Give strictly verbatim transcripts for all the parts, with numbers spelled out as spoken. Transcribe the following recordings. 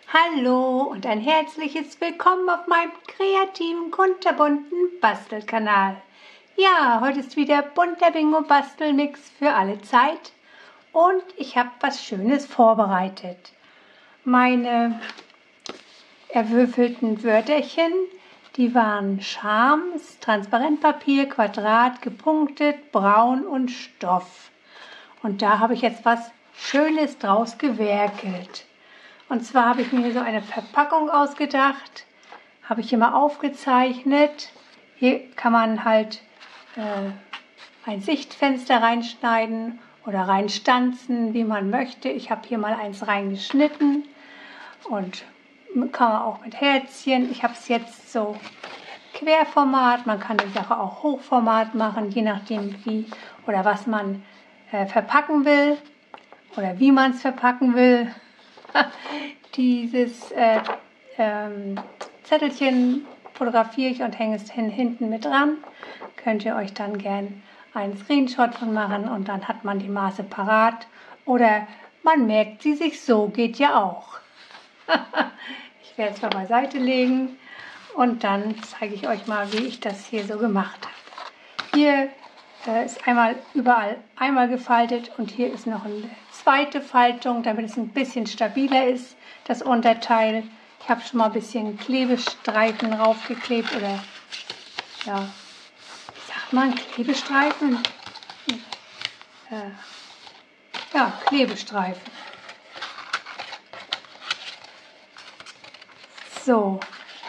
Hallo und ein herzliches Willkommen auf meinem kreativen, kunterbunten Bastelkanal. Ja, heute ist wieder bunter Bingo-Bastelmix für alle Zeit und ich habe was Schönes vorbereitet. Meine erwürfelten Wörterchen, die waren Charme, Transparentpapier, Quadrat, gepunktet, braun und Stoff. Und da habe ich jetzt was Schönes draus gewerkelt. Und zwar habe ich mir so eine Verpackung ausgedacht, habe ich hier mal aufgezeichnet. Hier kann man halt äh, ein Sichtfenster reinschneiden oder reinstanzen, wie man möchte. Ich habe hier mal eins reingeschnitten und kann man auch mit Herzchen. Ich habe es jetzt so Querformat, man kann die Sache auch Hochformat machen, je nachdem wie oder was man äh, verpacken will oder wie man es verpacken will. Dieses äh, ähm, Zettelchen fotografiere ich und hänge es hin, hinten mit dran. Könnt ihr euch dann gern einen Screenshot von machen und dann hat man die Maße parat. Oder man merkt sie sich so, geht ja auch. Ich werde es mal beiseite legen und dann zeige ich euch mal, wie ich das hier so gemacht habe. Hier äh, ist einmal überall einmal gefaltet und hier ist noch eine zweite Faltung, damit es ein bisschen stabiler ist, das Unterteil. Ich habe schon mal ein bisschen Klebestreifen draufgeklebt oder ja, wie sagt man, Klebestreifen? Äh, ja, Klebestreifen. So.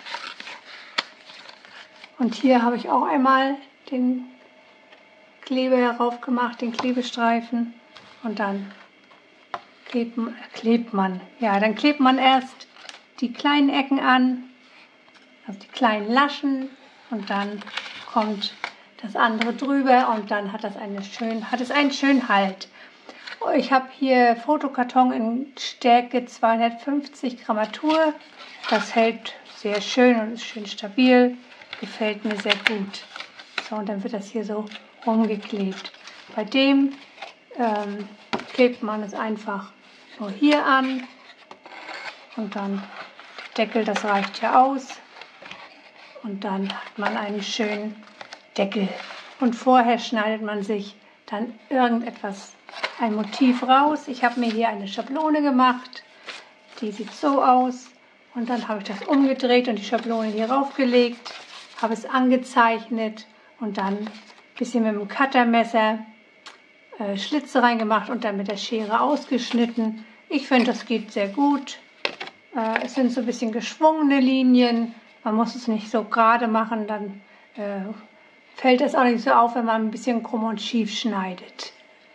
Und hier habe ich auch einmal den Kleber drauf gemacht, den Klebestreifen. Und dann klebt, klebt man. Ja, dann klebt man erst die kleinen Ecken an, also die kleinen Laschen. Und dann kommt das andere drüber und dann hat, das eine schön, hat es einen schönen Halt. Ich habe hier Fotokarton in Stärke zweihundertfünfzig Grammatur. Das hält sehr schön und ist schön stabil. Gefällt mir sehr gut. So, und dann wird das hier so rumgeklebt. Bei dem ähm, klebt man es einfach nur hier an. Und dann der Deckel, das reicht ja aus. Und dann hat man einen schönen Deckel. Und vorher schneidet man sich dann irgendetwas, ein Motiv raus. Ich habe mir hier eine Schablone gemacht. Die sieht so aus. Und dann habe ich das umgedreht und die Schablone hier raufgelegt. Habe es angezeichnet und dann ein bisschen mit dem Cuttermesser äh, Schlitze reingemacht und dann mit der Schere ausgeschnitten. Ich finde, das geht sehr gut. Äh, es sind so ein bisschen geschwungene Linien. Man muss es nicht so gerade machen, dann äh, fällt es auch nicht so auf, wenn man ein bisschen krumm und schief schneidet.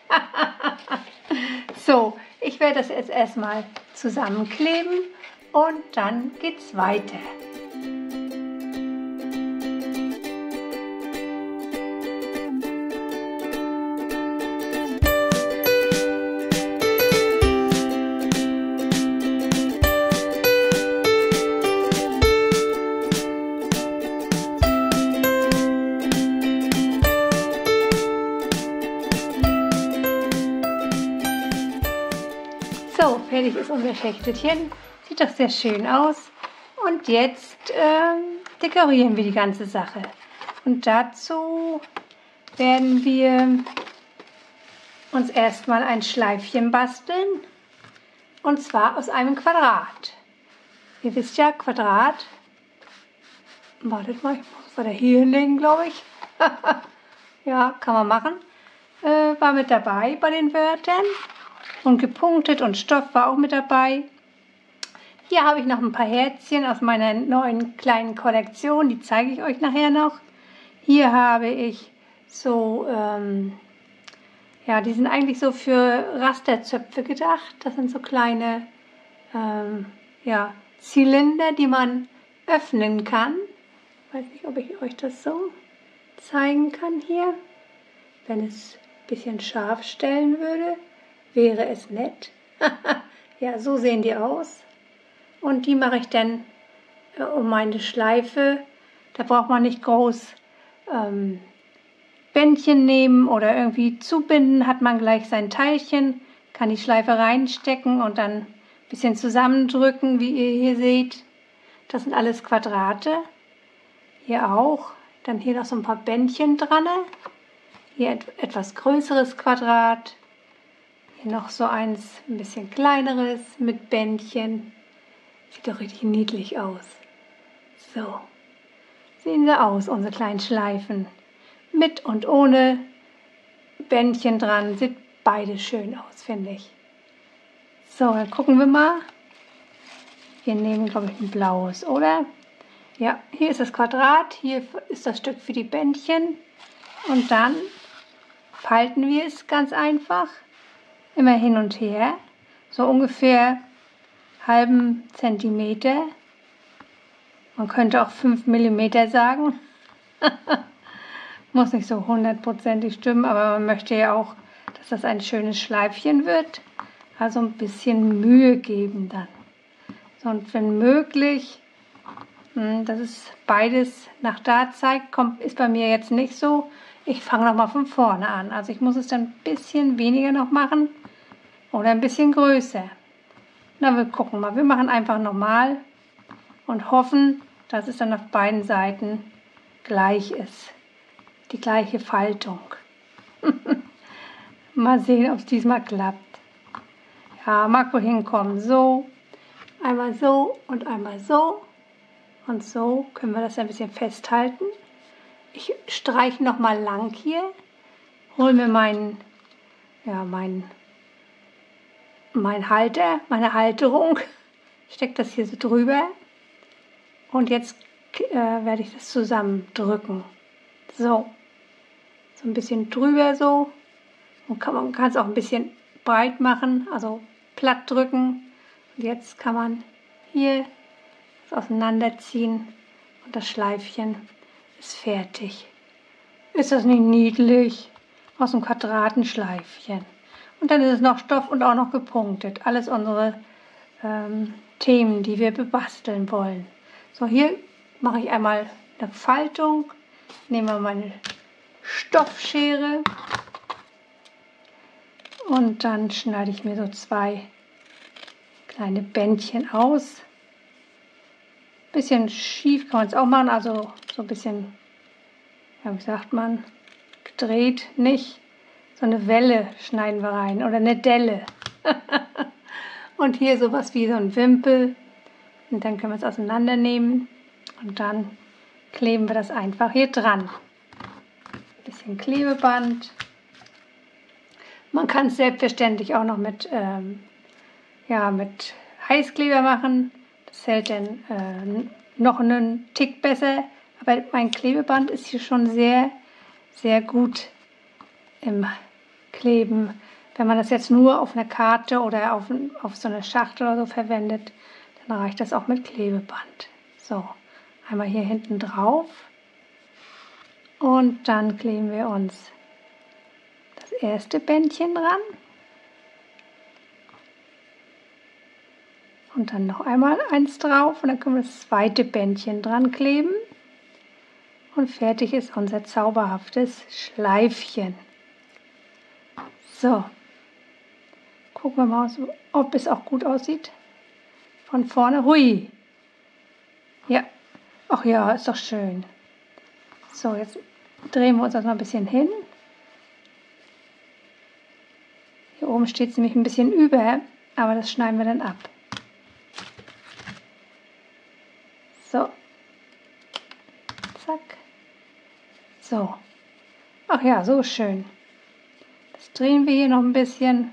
So, ich werde das jetzt erstmal zusammenkleben und dann geht's weiter. So, fertig ist unser Schächtelchen. Sieht doch sehr schön aus. Und jetzt ähm, dekorieren wir die ganze Sache. Und dazu werden wir uns erstmal ein Schleifchen basteln. Und zwar aus einem Quadrat. Ihr wisst ja, Quadrat. Wartet mal, ich muss weiter hier hinlegen, glaube ich. Ja, kann man machen. Äh, war mit dabei bei den Wörtern. Und gepunktet und Stoff war auch mit dabei. Hier habe ich noch ein paar Herzchen aus meiner neuen kleinen Kollektion. Die zeige ich euch nachher noch. Hier habe ich so, ähm, ja, die sind eigentlich so für Rasterzöpfe gedacht. Das sind so kleine, ähm, ja, Zylinder, die man öffnen kann. Ich weiß nicht, ob ich euch das so zeigen kann hier. Wenn es ein bisschen scharf stellen würde, wäre es nett. Ja, so sehen die aus. Und die mache ich dann äh, um meine Schleife. Da braucht man nicht groß ähm, Bändchen nehmen oder irgendwie zubinden. Hat man gleich sein Teilchen, kann die Schleife reinstecken und dann ein bisschen zusammendrücken, wie ihr hier seht. Das sind alles Quadrate. Hier auch. Dann hier noch so ein paar Bändchen dran. Hier et etwas größeres Quadrat. Hier noch so eins, ein bisschen kleineres mit Bändchen. Sieht doch richtig niedlich aus. So. Sehen sie aus, unsere kleinen Schleifen. Mit und ohne Bändchen dran. Sieht beide schön aus, finde ich. So, dann gucken wir mal. Wir nehmen, glaube ich, ein blaues, oder? Ja, hier ist das Quadrat, hier ist das Stück für die Bändchen. Und dann falten wir es ganz einfach. Immer hin und her. So ungefähr halben Zentimeter. Man könnte auch fünf Millimeter sagen. Muss nicht so hundertprozentig stimmen, aber man möchte ja auch, dass das ein schönes Schleifchen wird. Also ein bisschen Mühe geben dann. So, und wenn möglich, dass es beides nach da zeigt, kommt, ist bei mir jetzt nicht so. Ich fange nochmal von vorne an. Also ich muss es dann ein bisschen weniger noch machen oder ein bisschen größer. Na, wir gucken mal. Wir machen einfach nochmal und hoffen, dass es dann auf beiden Seiten gleich ist. Die gleiche Faltung. Mal sehen, ob es diesmal klappt. Ja, mag wohl hinkommen. So, einmal so und einmal so. Und so können wir das ein bisschen festhalten. Ich streiche nochmal lang hier. Hole mir meinen, ja, meinen, mein Halter, meine Halterung. Stecke das hier so drüber. Und jetzt äh, werde ich das zusammendrücken. So. So ein bisschen drüber so. Und kann, man kann es auch ein bisschen breit machen, also platt drücken. Und jetzt kann man hier das auseinanderziehen und das Schleifchen ist fertig. Ist das nicht niedlich? Aus einem Quadratenschleifchen. Und dann ist es noch Stoff und auch noch gepunktet. Alles unsere ähm, Themen, die wir bebasteln wollen. So, hier mache ich einmal eine Faltung. Nehme meine Stoffschere. Und dann schneide ich mir so zwei kleine Bändchen aus. Bisschen schief kann man es auch machen, also so ein bisschen, ja, wie sagt man, gedreht nicht. So eine Welle schneiden wir rein oder eine Delle. Und hier sowas wie so ein Wimpel. Und dann können wir es auseinandernehmen und dann kleben wir das einfach hier dran. Bisschen Klebeband. Man kann es selbstverständlich auch noch mit, ähm, ja, mit Heißkleber machen. Das hält dann äh, noch einen Tick besser. Aber mein Klebeband ist hier schon sehr, sehr gut im Kleben. Wenn man das jetzt nur auf einer Karte oder auf, auf so eine Schachtel oder so verwendet, dann reicht das auch mit Klebeband. So, einmal hier hinten drauf. Und dann kleben wir uns das erste Bändchen dran. Und dann noch einmal eins drauf und dann können wir das zweite Bändchen dran kleben. Und fertig ist unser zauberhaftes Schleifchen. So, gucken wir mal, ob es auch gut aussieht. Von vorne, hui. Ja, ach ja, ist doch schön. So, jetzt drehen wir uns das noch ein bisschen hin. Hier oben steht es nämlich ein bisschen über, aber das schneiden wir dann ab. So. Zack. So. Ach ja, so schön. Das drehen wir hier noch ein bisschen.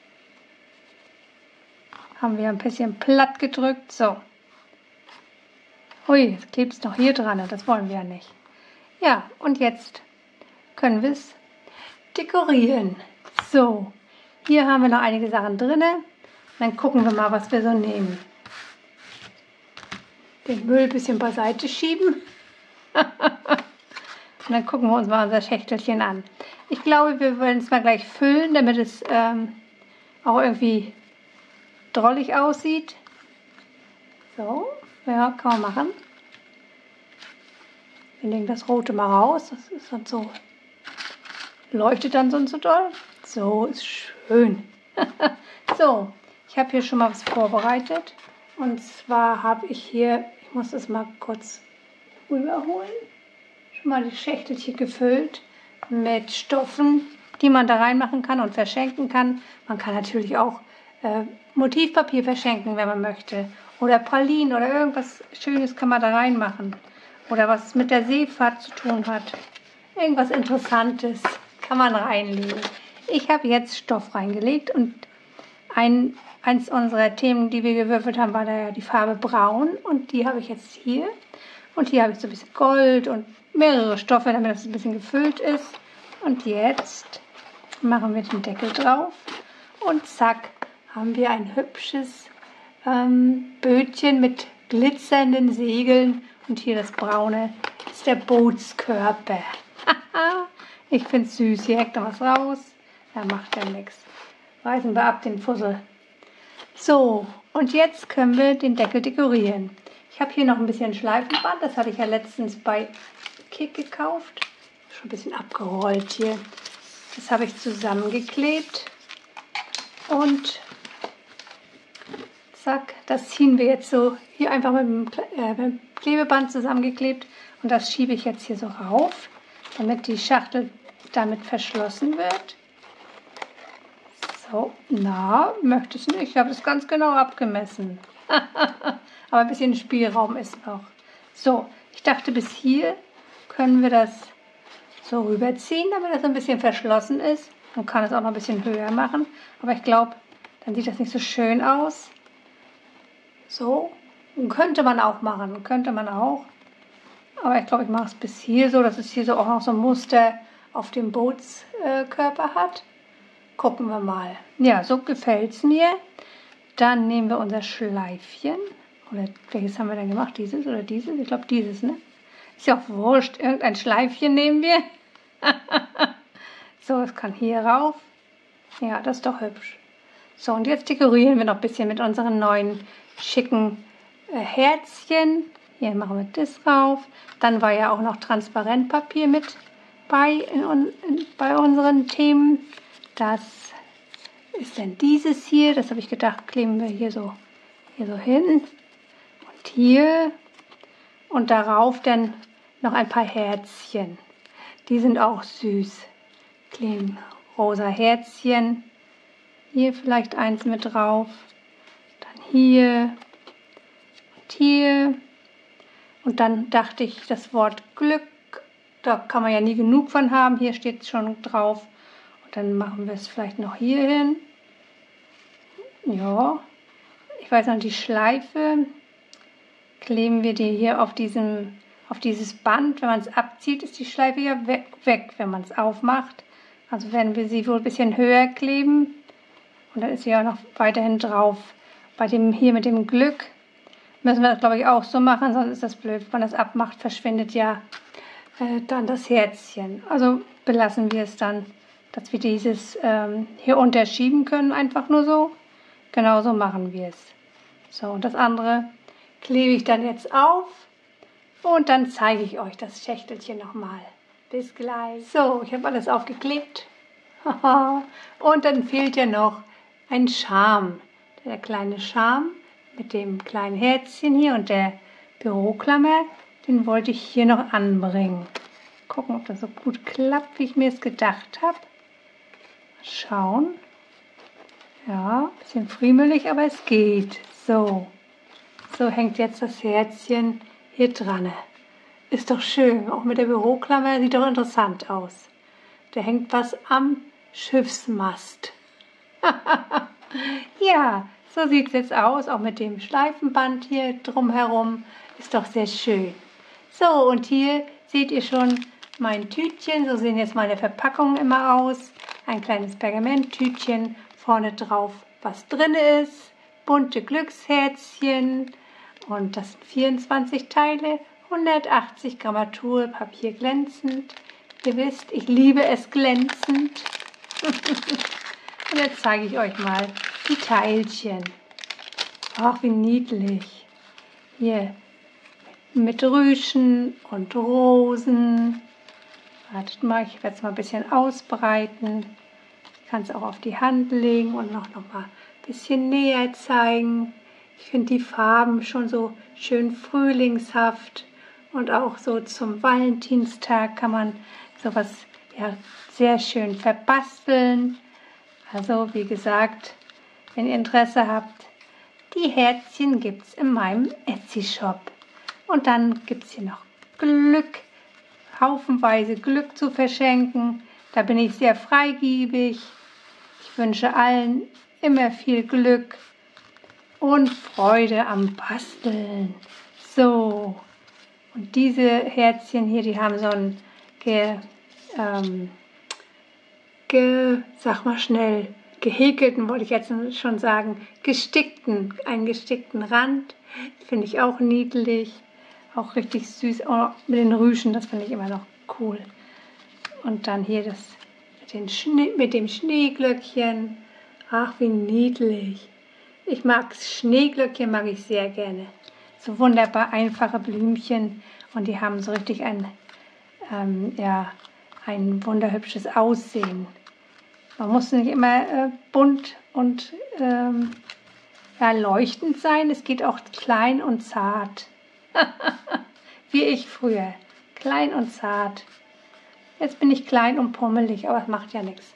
Haben wir ein bisschen platt gedrückt. So. Ui, jetzt klebt es noch hier dran. Das wollen wir ja nicht. Ja, und jetzt können wir es dekorieren. So. Hier haben wir noch einige Sachen drin. Dann gucken wir mal, was wir so nehmen. Den Müll ein bisschen beiseite schieben. Und dann gucken wir uns mal unser Schächtelchen an. Ich glaube, wir wollen es mal gleich füllen, damit es ähm, auch irgendwie drollig aussieht. So, ja, kann man machen. Wir nehmen das Rote mal raus. Das ist dann so, leuchtet dann so und so doll. So, ist schön. So, Ich habe hier schon mal was vorbereitet. Und zwar habe ich hier, ich muss das mal kurz rüberholen, schon mal die Schächtelchen gefüllt mit Stoffen, die man da reinmachen kann und verschenken kann. Man kann natürlich auch äh, Motivpapier verschenken, wenn man möchte. Oder Pralinen oder irgendwas Schönes kann man da reinmachen. Oder was mit der Seefahrt zu tun hat. Irgendwas Interessantes kann man reinlegen. Ich habe jetzt Stoff reingelegt und ein, eins unserer Themen, die wir gewürfelt haben, war da ja die Farbe Braun. Und die habe ich jetzt hier. Und hier habe ich so ein bisschen Gold und mehrere Stoffe, damit das ein bisschen gefüllt ist. Und jetzt machen wir den Deckel drauf. Und zack, haben wir ein hübsches ähm, Bötchen mit glitzernden Segeln. Und hier das Braune ist der Bootskörper. Ich finde es süß. Hier hängt noch was raus. Da macht ja nichts. Reißen wir ab den Fussel. So, und jetzt können wir den Deckel dekorieren. Ich habe hier noch ein bisschen Schleifenband. Das hatte ich ja letztens bei Kick gekauft. Schon ein bisschen abgerollt hier. Das habe ich zusammengeklebt. Und zack, das ziehen wir jetzt so hier einfach mit dem, äh, mit dem Klebeband zusammengeklebt. Und das schiebe ich jetzt hier so rauf, damit die Schachtel damit verschlossen wird. So, na, möchte es nicht. Ich habe es ganz genau abgemessen. Aber ein bisschen Spielraum ist noch. So, ich dachte, bis hier können wir das so rüberziehen, damit das ein bisschen verschlossen ist. Man kann es auch noch ein bisschen höher machen. Aber ich glaube, dann sieht das nicht so schön aus. So, könnte man auch machen. Könnte man auch. Aber ich glaube, ich mache es bis hier so, dass es hier so auch noch so ein Muster auf dem Bootskörper hat. Gucken wir mal. Ja, so gefällt es mir. Dann nehmen wir unser Schleifchen. Oder welches haben wir denn gemacht? Dieses oder dieses? Ich glaube dieses, ne? Ist ja auch wurscht. Irgendein Schleifchen nehmen wir. So, es kann hier rauf. Ja, das ist doch hübsch. So, und jetzt dekorieren wir noch ein bisschen mit unseren neuen schicken äh, Herzchen. Hier machen wir das rauf. Dann war ja auch noch Transparentpapier mit bei, in, in, bei unseren Themen. Das ist dann dieses hier. Das habe ich gedacht, kleben wir hier so, hier so hin. Und hier. Und darauf dann noch ein paar Herzchen. Die sind auch süß. Kleben rosa Herzchen. Hier vielleicht eins mit drauf. Dann hier. Und hier. Und dann dachte ich, das Wort Glück, da kann man ja nie genug von haben. Hier steht es schon drauf. Und dann machen wir es vielleicht noch hier hin. Ja, ich weiß noch, die Schleife kleben wir die hier auf, diesem, auf dieses Band. Wenn man es abzieht, ist die Schleife ja weg, weg, wenn man es aufmacht. Also werden wir sie wohl ein bisschen höher kleben. Und dann ist sie auch noch weiterhin drauf. Bei dem hier mit dem Glück müssen wir das, glaube ich, auch so machen, sonst ist das blöd. Wenn man das abmacht, verschwindet ja äh, dann das Herzchen. Also belassen wir es dann, dass wir dieses ähm, hier unterschieben können, einfach nur so. Genauso machen wir es. So, und das andere klebe ich dann jetzt auf und dann zeige ich euch das Schächtelchen nochmal. Bis gleich. So, ich habe alles aufgeklebt. Und dann fehlt ja noch ein Charme. Der kleine Charme mit dem kleinen Herzchen hier und der Büroklammer, den wollte ich hier noch anbringen. Gucken, ob das so gut klappt, wie ich mir es gedacht habe. Schauen. Ja, ein bisschen friemelig, aber es geht. So, so hängt jetzt das Herzchen hier dran. Ist doch schön, auch mit der Büroklammer, sieht doch interessant aus. Da hängt was am Schiffsmast. Ja, so sieht es jetzt aus, auch mit dem Schleifenband hier drumherum. Ist doch sehr schön. So, und hier seht ihr schon mein Tütchen. So sehen jetzt meine Verpackungen immer aus. Ein kleines Pergamenttütchen, vorne drauf was drin ist. Bunte Glücksherzchen. Und das sind vierundzwanzig Teile. hundertachtzig Grammatur, Papier glänzend. Ihr wisst, ich liebe es glänzend. Und jetzt zeige ich euch mal die Teilchen. Ach, wie niedlich. Hier mit Rüschen und Rosen. Wartet mal, ich werde es mal ein bisschen ausbreiten. Ich kann es auch auf die Hand legen und noch, noch mal ein bisschen näher zeigen. Ich finde die Farben schon so schön frühlingshaft und auch so zum Valentinstag kann man sowas ja sehr schön verbasteln. Also wie gesagt, wenn ihr Interesse habt, die Herzchen gibt es in meinem Etsy-Shop. Und dann gibt es hier noch Glück, haufenweise Glück zu verschenken. Da bin ich sehr freigebig. Ich wünsche allen immer viel Glück und Freude am Basteln. So, und diese Herzchen hier, die haben so einen, ge, ähm, ge, sag mal schnell, gehäkelten, wollte ich jetzt schon sagen, gestickten, einen gestickten Rand. Finde ich auch niedlich, auch richtig süß. Oh, mit den Rüschen, das finde ich immer noch cool. Und dann hier das mit, den Schnee, mit dem Schneeglöckchen. Ach, wie niedlich. Ich mag Schneeglöckchen, mag ich sehr gerne. So wunderbar einfache Blümchen und die haben so richtig ein, ähm, ja, ein wunderhübsches Aussehen. Man muss nicht immer äh, bunt und ähm, ja, leuchtend sein. Es geht auch klein und zart. Wie ich früher. Klein und zart. Jetzt bin ich klein und pummelig, aber es macht ja nichts.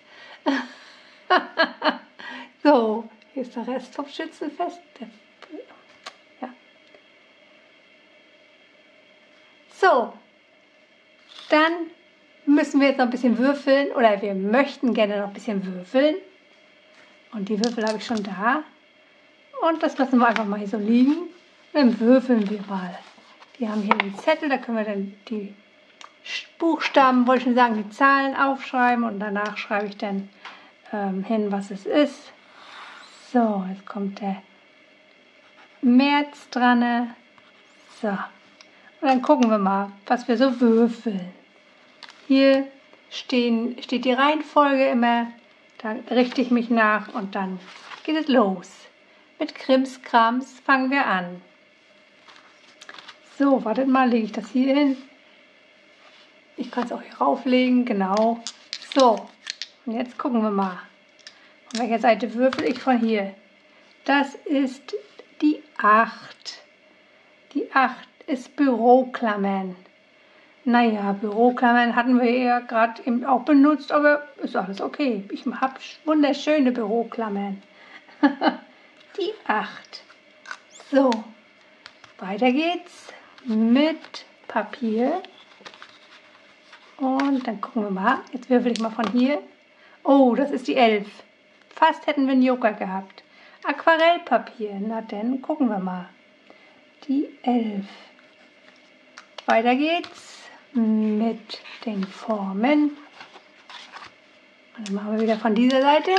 So, hier ist der Rest vom Schützenfest. Ja. So, dann müssen wir jetzt noch ein bisschen würfeln oder wir möchten gerne noch ein bisschen würfeln. Und die Würfel habe ich schon da. Und das lassen wir einfach mal hier so liegen. Dann würfeln wir mal. Die haben hier einen Zettel, da können wir dann die Buchstaben, wollte ich schon sagen, die Zahlen aufschreiben und danach schreibe ich dann ähm, hin, was es ist. So, jetzt kommt der März dran. So, und dann gucken wir mal, was wir so würfeln. Hier stehen, steht die Reihenfolge immer, da richte ich mich nach und dann geht es los. Mit Krimskrams fangen wir an. So, wartet mal, lege ich das hier hin. Ich kann es auch hier rauflegen, genau. So, und jetzt gucken wir mal. Von welcher Seite würfel ich von hier? Das ist die acht. Die acht ist Büroklammern. Naja, Büroklammern hatten wir ja gerade eben auch benutzt, aber ist alles okay. Ich habe wunderschöne Büroklammern. Die acht. So, weiter geht's mit Papier. Und dann gucken wir mal. Jetzt würfel ich mal von hier. Oh, das ist die elf. Fast hätten wir einen Joker gehabt. Aquarellpapier. Na dann gucken wir mal. Die elf. Weiter geht's mit den Formen. Und dann machen wir wieder von dieser Seite.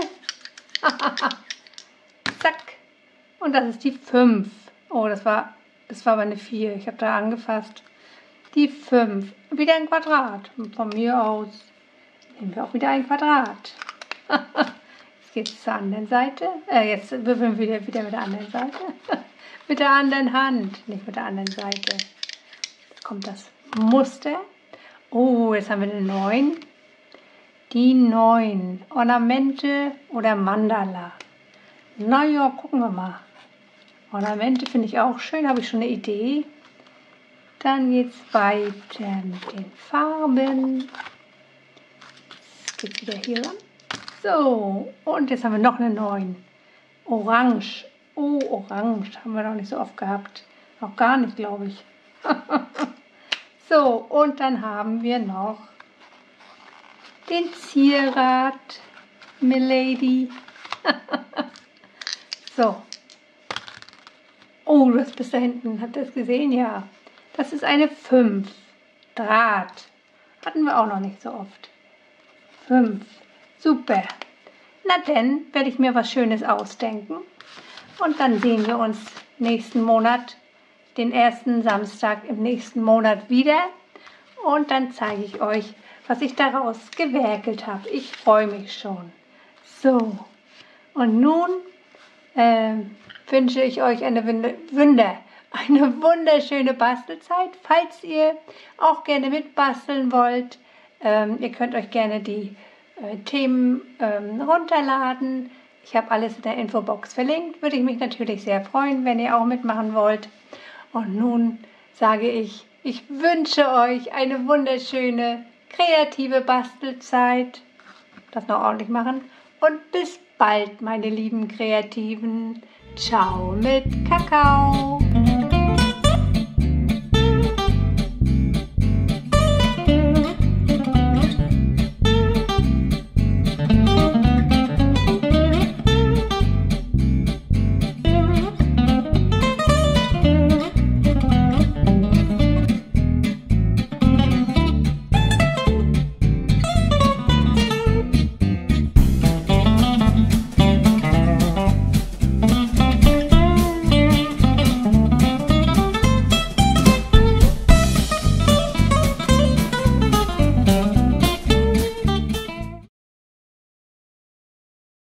Zack. Und das ist die fünf. Oh, das war, das war aber eine vier. Ich habe da angefasst. Die fünf. Wieder ein Quadrat. Und von mir aus nehmen wir auch wieder ein Quadrat. Jetzt geht es zur anderen Seite. Äh, jetzt würfeln wir wieder, wieder mit der anderen Seite. Mit der anderen Hand, nicht mit der anderen Seite. Jetzt kommt das Muster. Oh, jetzt haben wir eine neun. Die neun. Ornamente oder Mandala. Naja, gucken wir mal. Ornamente finde ich auch schön, habe ich schon eine Idee. Dann geht es weiter mit den Farben. Jetzt geht es wieder hier ran. So, und jetzt haben wir noch eine neun. Orange. Oh, Orange haben wir noch nicht so oft gehabt. Noch gar nicht, glaube ich. So, und dann haben wir noch den Zierat, Milady. So. Oh, das bis da hinten. Habt ihr das gesehen? Ja. Das ist eine fünf. Draht. Hatten wir auch noch nicht so oft. fünf. Super. Na dann werde ich mir was Schönes ausdenken. Und dann sehen wir uns nächsten Monat, den ersten Samstag im nächsten Monat wieder. Und dann zeige ich euch, was ich daraus gewerkelt habe. Ich freue mich schon. So, und nun äh, wünsche ich euch eine Wunder, eine wunderschöne Bastelzeit. Falls ihr auch gerne mitbasteln wollt, ähm, ihr könnt euch gerne die äh, Themen ähm, runterladen. Ich habe alles in der Infobox verlinkt. Würde ich mich natürlich sehr freuen, wenn ihr auch mitmachen wollt. Und nun sage ich, ich wünsche euch eine wunderschöne, kreative Bastelzeit. Das noch ordentlich machen. Und bis bald, meine lieben Kreativen. Ciao mit Kakao.